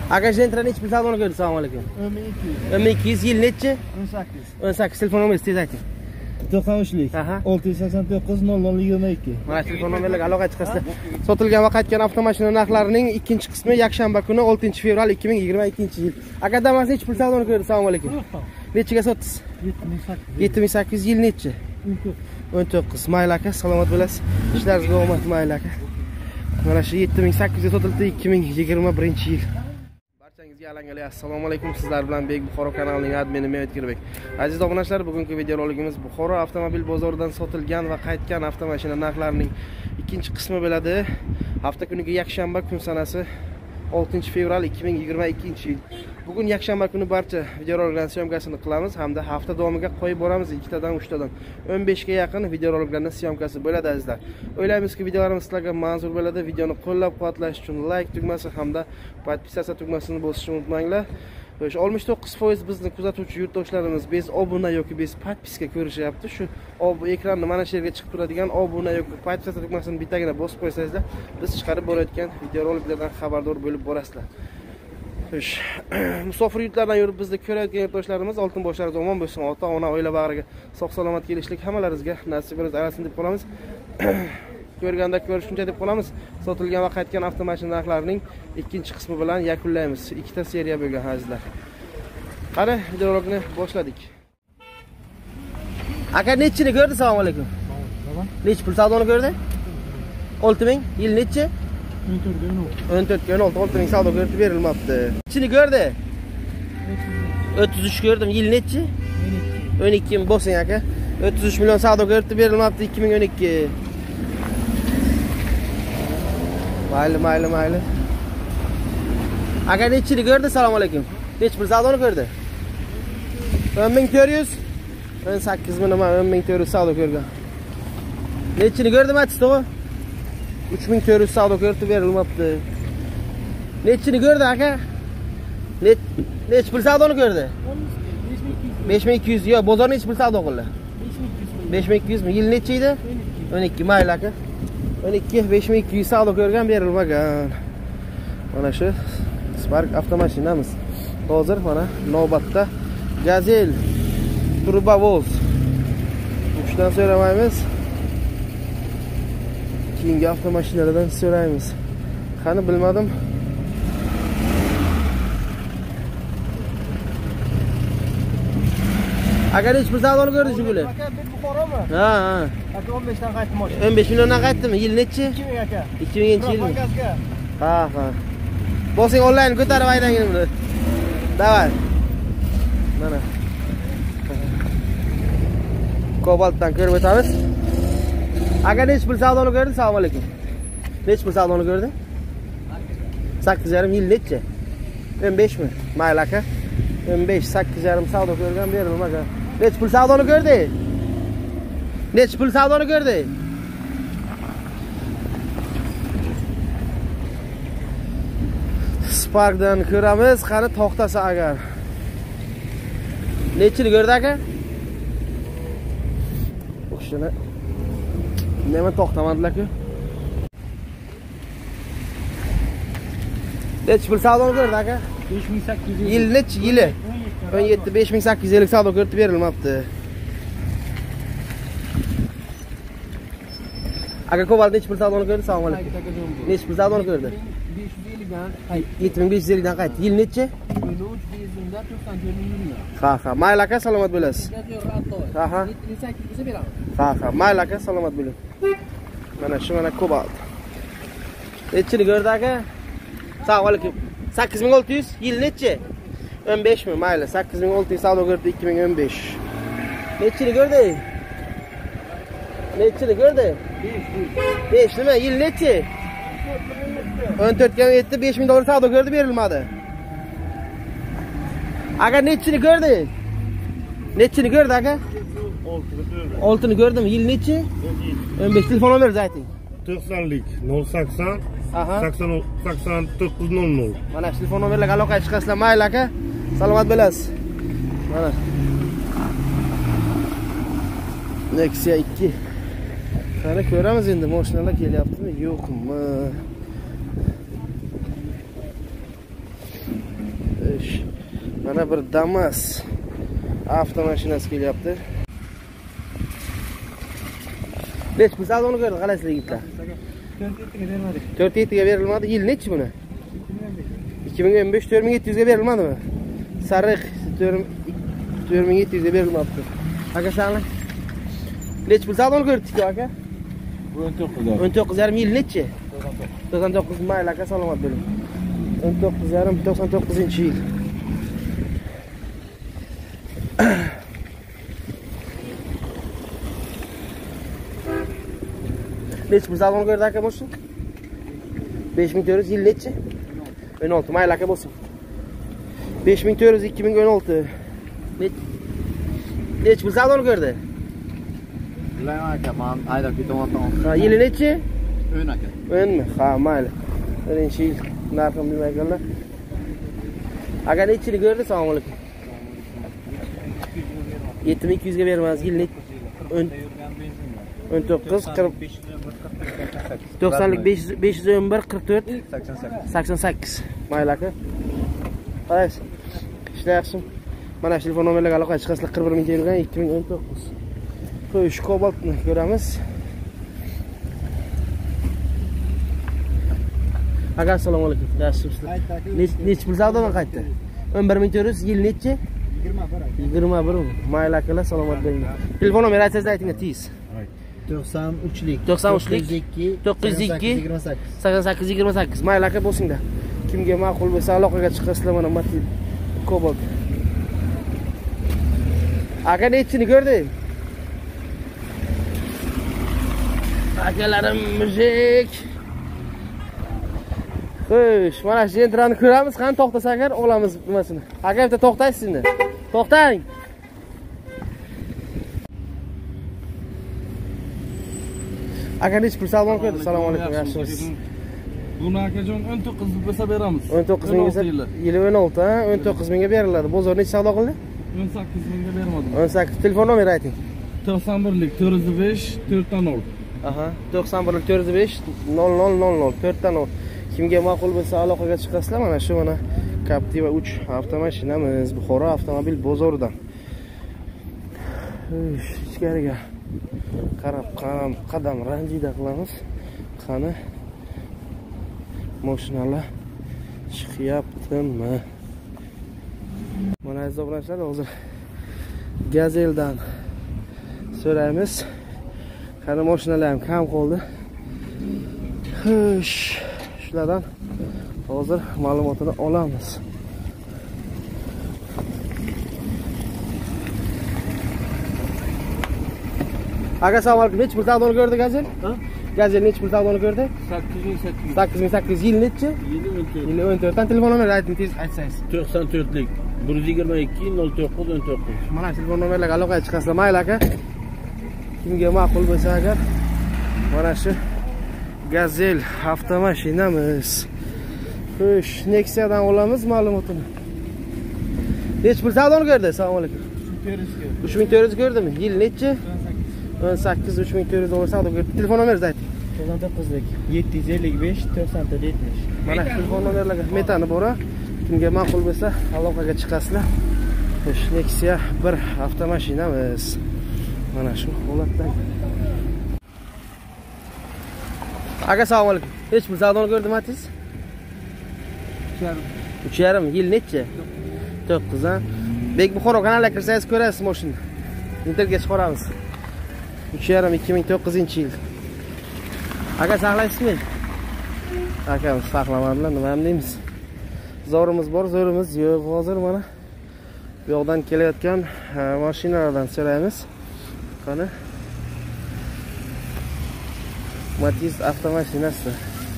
Aka Gentra nechi pul savdoni ko'rdi? Assalomu alaykum. 1200 yil nechi? 18 telefon nomeringizni tez ayting. 93lik. 689 0022. Mana telefon nomerlarga aloqa chiqasizlar. Sotilgan va qaytgan avtomashina narxlarining ikkinchi qismi yakshanba kuni 6-fevral 2022-yil. Aka Damas nechi pul savdoni ko'rdi? Assalomu alaykum. Nechiga sotdingiz? 7800 yil nechi? 19. Mayli aka, salomat bo'lasiz. Ishlaringizga omad, mayli aka. Mana shu 7800 ga sotildi 2021-yil. Barchangizga alangali assalomu alaykum. Sizlar bilan Bek Buxoro kanalining admini men O'tkirbek. Aziz obunachilar, bugungi videorolikimiz Buxoro avtomobil bozoridan sotilgan va qaytgan avtomashina narxlarining ikkinchi qismi bo'ladi. Hafta kuniga yakshanba kun sanasi 6-fevral 2022-yil. Bugun yakshanba kuni barcha videoroliklarning syomkasini qilamiz hamda hafta davomiga qo'yib boramiz 2 tadan 3 tadan 15 ga yaqin videoroliklarning syomkasi bo'ladi azizlar. O'ylaymizki videolarimiz sizlarga manzur bo'ladi. Videoni qo'llab-quvvatlash uchun like tugmasi hamda podpisatsiya tugmasini bosishni unutmanglar. 69% bizni kuzatuvchi yurtdoshlarimiz bez obuna yoki bez podpiska ko'rishyapti. Shu ekranni mana shu yerga chiqib turadigan obuna yoki podpisatsiya tugmasini bittagina bosib qo'ysangizlar, biz chiqarib borayotgan videoroliklardan xabardor bo'lib borasizlar. Musofir yurtlardan yurib bizni ko'rayotgan yurtdoshlarimiz oltin boshlaringiz omon bo'lsin. Ota-ona, oila bag'riga sog'-salomat kelishlik hammalaringizga nasibingiz arasin deb qolamiz. Ko'rganda ko'rishguncha deb qolamiz. Sotilgan va qaytgan avtomashina narxlarining ikkinchi qismi bilan yakunlaymiz. Ikkita seriya bo'lgan azizlar. Qani, videorolikni boshladik. Aka nechini ko'rdi? Assalomu alaykum. Nech pul savdoni ko'rdi? 6000 yil nechi? 14 ga 6000 savdo ko'rdi berilmabdi. Nechini ko'rdi? 33 ko'rdim. Yil nechi? 12 mi bo'lsin aka? 33 million savdo ko'rdi berilmabdi 2012. Mayli. Aka nechini ko'rdi? Assalomu alaykum. Nech pul savdoni ko'rdi? 10400. 18 mi nima? 10400 savdo ko'rgan. Nechini ko'rdi Matisto'g'i? 3400 savdo ko'rdi berilmabdi. Nechini ko'rdi aka? Nech pul savdoni ko'rdi? 5200. Yo, bozor nech pul savdo qildi? 5200 mi? Yil nechi edi? 12. Mayli aka. 12 5200 savdo ko'rgan berilmagan. Mana shu Spark avtomashinamiz. Hozir mana navbatda Gazel Turbovoz. Uchdan so'ramaymiz. Keyingi avtomashinalardan so'raymiz. Qani bilmadim. Agar hech bir savdoni ko'rdi shu bo'la. Aka Bek Buxoromi? Ha. Aka 15 dan qaytdi mashina. 15 milliondan qaytdimi? Yil nechi? 2000 aka. 2000-yilmi? Ha. Bosing onlayn ko'tarib aydangin buni. Davay. Mana. Kobaltdan ko'rib o'tamiz. Aka nech pul savdoni ko'rdi? Assalomu alaykum. Nech pul savdoni ko'rdi? 8,5 yil nechi? 15 mi? Mayli aka. 15 8,5 savdo ko'rgan berilmagan. Nech pul savdoni ko'rdi? Nech pul savdoni ko'rdi? Sparkdan ko'ramiz, qani to'xtasa agar. Nechini ko'rdi aka? O'shini nima to'xtamadilar-ku? Nech pul savdoni ko'rdi aka? 5800. Yil nechi yili? 17 5850 savdo ko'rdi berilmabdi. Aka Kobalt nech pul savdoni ko'rdi? Assalomu alaykum. Nech pul savdoni ko'rdi? 550 dan qaytdi. 7550 dan qaytdi. Yil nechi? 3 bezinda 94 Ha. Mayli aka, salomat bo'lasiz. Ha. 7800 beramiz. Ha. Mayli aka, salomat bo'ling. Mana shu mana Kobalt. Nechini ko'rdi aka? Assalomu alaykum. 8600 yil nechi? 15 mi? Mayli, 8600 savdo ko'rdi 2015. Nechini ko'rdi? Nechini ko'rdi? 5 nima? Yil nechi? 14 ga 7 5000 dollar savdo ko'rdi berilmadi. Aka nechini ko'rdi? Nechini ko'rdi aka? 6'ni ko'rdim. Yil nechi? 15 telefon nomeringizni ayting. 90lik 080 8900. Mana shu telefon nomerlarga aloqaga chiqasizlar. Mayli aka. Salomat bo'lasiz. Mana. Nexia 2. Qani ko'ramiz endi mashinalar kelyaptimi, yo'qmi? Xo'sh. Mana bir Damas avtomashinasi kelyapti. Nech pul savdoni ko'rdi, qalasizlar yigitlar? 4-7 ga bermadik. 4-7 ga berilmadi. Yil nechi buni? 2015 4700 ga berilmadimi? Sariq 4700 ga berilmabdi. Aka sağlar. Nech pul savdoni ko'rdik aka? 19,5 yil nechi? 99 mayl aka, salomat bo'ling. 19,5 99-yil. Nechi pul savdoni ko'rdi aka bo'lsin? 5400 yil nechi? 16 mayl aka bo'lsin. 5400 2016. Nechi pul savdoni ko'rdi? Bilaman aka, men haydab ketaman. Ha, yili nechi? 10 aka. 10mi? Ha, mayli. 1-yil narxini bilmaganlar. Aka nechini ko'rdi? Assalomu alaykum. 7200 ga beramiz. Yil nechi? 19 40 90lik 511 44 88. Mayli aka. Qarang. Ishlayapsiz. Mana shu telefon nomerlarga aloqa chiqasizlar. 41 ming yurgan 2019. Xo'sh, Cobaltni ko'ramiz. Aka assalomu alaykum. Yaxshimisiz? Nechi pul savdodan qaytdi? 11400 yil nechi? 21. Mayli akalar, salomat bo'ling. Telefon nomeri aytsangiz ayting, tez. 93lik 902 88 28. Mayli aka bo'lsinglar. Kimga ma'qul bo'lsa aloqaga chiqasizlar. Mana Mati Cobalt. Aka nechini ko'rding? Akalarim mujik. Xo'sh, mana shu entrani ko'ramiz. Qani to'xtasa agar olamiz nimasini. Aka bitta to'xtaysiz endi. To'xtang. Aka nech pul savdoni ko'rdi? Assalomu alaykum, yaxshimisiz? Buni akajon 19 deb bo'lsa beramiz. 19 mingga yili 16, ha? 19 mingga beriladi. Bozor necha savdo qildi? 18 mingga bermadim. 18. Telefon nomeri ayting. 91lik 405 4 Aha, 91lik 405 0000 4 Kimga ma'qul bo'lsa aloqaga chiqasizlar. Mana shu mana Captiva 3 avtomashinamiz Buxoro avtomobil bozoridan. Ichkariga qarab qadam ranjida qilamiz. Qani mashinalar chiqyaptimi? Mana aziz obunachilar, hozir Gazeldan so'raymiz. Qani mashinalar ham kam qoldi. Xo'sh, shulardan hozir ma'lumotini olamiz. Aka assalomu alaykum. Nechi pul savdoni ko'rdi Gazel? Ha? Gazel nechi pul savdoni ko'rdi? 8800 yil nechi? Yili 14. Telefon nomeri ayting, tez aytsangiz. 94lik 122 09 19. Mana telefon nomerlarga aloqaga chiqasizlar. Mayli aka. Kimga ma'qul bo'lsa agar mana shu Gazel avtomashinamiz. Xo'sh, Nexia'dan olamiz ma'lumotini. Nechi pul savdoni ko'rdi? Assalomu alaykum. 3400 ko'rdimi? Yil nechi? 18 3400 dollar savdo ko'rdi. Telefon nomeringizni ayting. 99lik 755 94 70. Mana telefon nomerlarga metani bora. Kimga ma'qul bo'lsa aloqaga chiqasizlar. Xo'sh, Nexia 1 avtomashinamiz. Mana shu holatdan. Aka assalomu alaykum. Hech pul savdoni ko'rdimi atiz? 3,5 yil nechi? 9 ha. Bek Buxoro kanaliga kirsangiz ko'rasiz mashinani. Internetga chiqaramiz. 3,5 2009-yil. Aka saqlaysizmi? Akamiz saqlamadilar, nima ham deymiz? Zorimiz bor, zo'rimiz yo'q. Hozir mana bu yoqdan kelayotgan mashinalardan so'raymiz. Qani? Matiz avtomashinasi.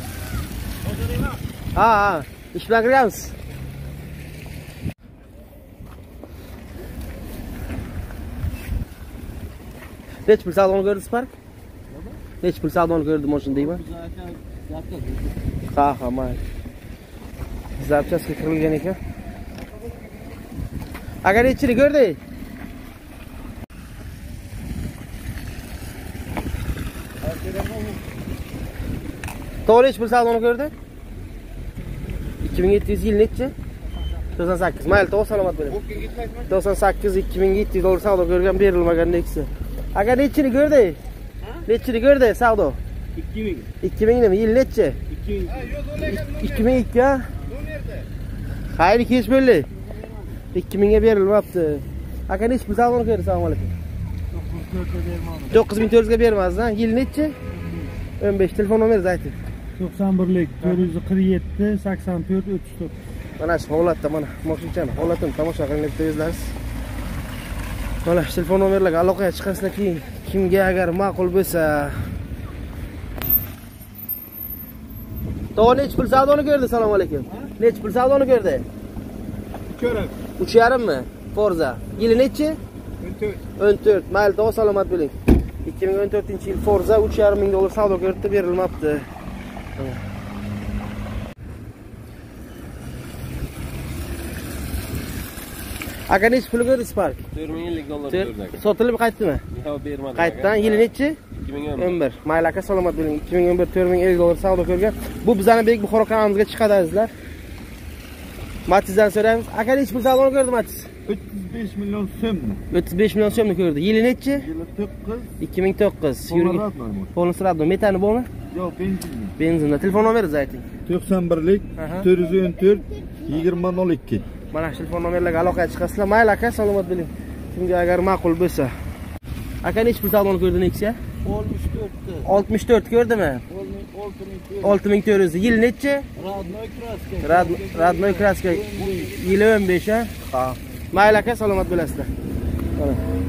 Ha, ish bilan kirganmiz. Nech pul savdoni ko'rdi Spark? Nech pul savdoni ko'rdi mashina deyman? Ha, mayli. Zapchaska kirilgan ekan. Agar nechini ko'rdi? To'g'ri, nech pul savdoni ko'rdi? 2700 yil nechi? 98. Mayli, to'g'ri salomat bo'ling. 98 2700 dollar savdo ko'rgan, berilmagan Nexia. Aka nechini ko'rdi? Nechini ko'rdi savdo? 2000. 2000 nima? Yil nechi? 2002 ha? Hayır, kech bo'ldi. 2000 ga berilmabdi. Aka nech pul savdoni ko'rdi? Assalomu alaykum. 9400 ga bermasiz, ha? Yil nechi? 15. Telefon nomeringizni ayting. 91lik 447 84 34. Mana shu holatda mana mashinani holatini tomosha qiling deb o'zlariz. Mana shu telefon nomerlarga aloqaga chiqasizlar keyin kimga agar ma'qul bo'lsa. To'g'ri nech pul savdoni ko'rdi? Assalomu alaykum. Nech pul savdoni ko'rdi? 3,5 mi? Forza. Yili nechi? 14. Mayli, to'g'ri salomat bo'ling. 2014-yil Forza 3,5 ming dollar savdo ko'rdi, berilmabdi. Aka nech pul ko'rdi Spark? 4000 dollar ko'rdik. Sotilib qaytdimi? Yo'q, bermadim. Qaytdan yili nechi? 2011. Mayli aka, salomat bo'ling. 2011 4050 dollar savdo ko'rgan. Bu bizning Bek Buxoro kanalimizga chiqadi azizlar. Matizdan so'raymiz. Aka nech pul savdoni ko'rdi Matiz? 35 million so'mni. 35 million so'mni ko'rdi. Yili nechi? Yili 9. 2009. Yurgan. Polnis radno. Metani bormi? Yo'q, benzinli. Benzinda. Telefon nomeringizni ayting. 91lik 414 2002. Mana shu telefon nomerlarga aloqaga chiqasizlar. Mayli aka, salomat bo'ling. Kimga agar ma'qul bo'lsa. Aka nech pul savdoni ko'rdi Nexia? 64 ko'rdimi? 6400. Yil nechi? Radnoy kraska. Yili 15 ha? Ha. Mayli aka, salomat bo'lasizlar. Mana.